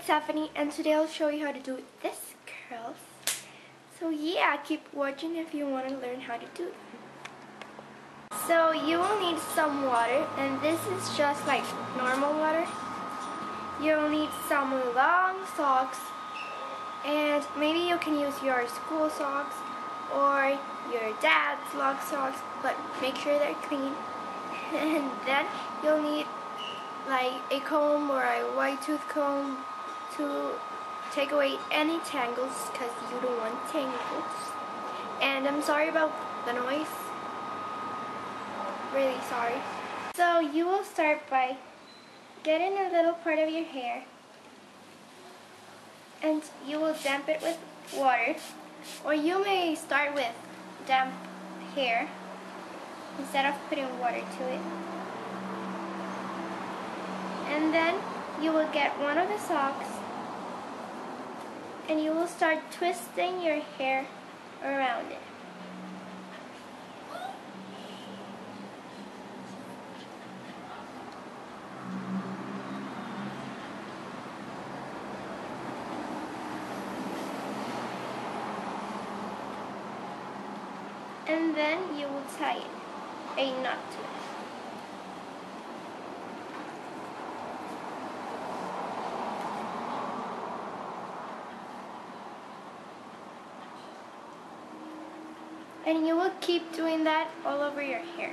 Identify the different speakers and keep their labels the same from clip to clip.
Speaker 1: Stephanie, and today I'll show you how to do this curls. So yeah, keep watching if you want to learn how to do them. So you will need some water, and this is just like normal water. You'll need some long socks, and maybe you can use your school socks or your dad's long socks, but make sure they're clean. And then you'll need like a comb or a white tooth comb to take away any tangles, because you don't want tangles. And I'm sorry about the noise. Really sorry. So you will start by getting a little part of your hair, and you will damp it with water, or you may start with damp hair instead of putting water to it. And then you will get one of the socks and you will start twisting your hair around it. And then you will tie a knot to it. And you will keep doing that all over your hair.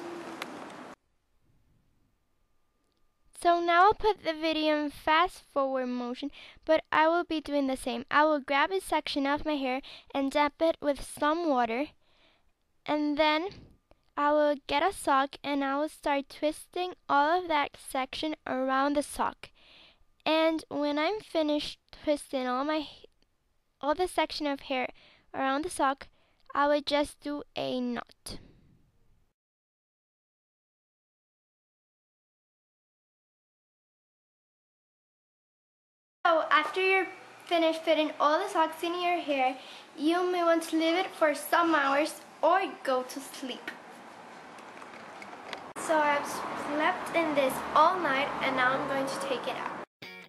Speaker 1: So now I'll put the video in fast forward motion, but I will be doing the same. I will grab a section of my hair and damp it with some water, and then I will get a sock and I will start twisting all of that section around the sock. And when I'm finished twisting all the section of hair around the sock, I would just do a knot. So after you're finished fitting all the socks in your hair, you may want to leave it for some hours or go to sleep. So I've slept in this all night, and now I'm going to take it out.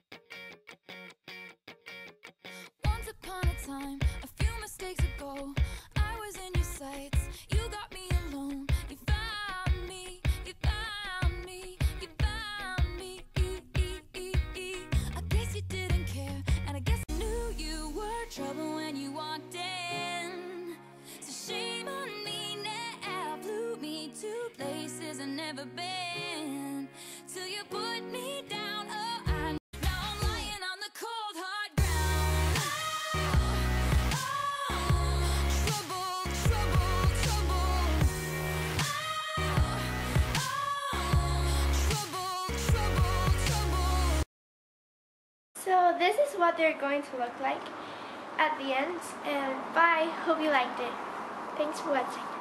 Speaker 2: Once upon a time, a few mistakes ago, I was in your sights. You got me alone. You found me. You found me. You found me. I guess you didn't care, and I guess I knew you were trouble when you walked in. So shame on me now. Blew me to places I've never been. Till you put me down. Oh, now I'm lying on the cold hard ground. Trouble, trouble, trouble. Trouble, trouble, trouble.
Speaker 1: So this is what they're going to look like at the end, and bye. Hope you liked it. Thanks for watching.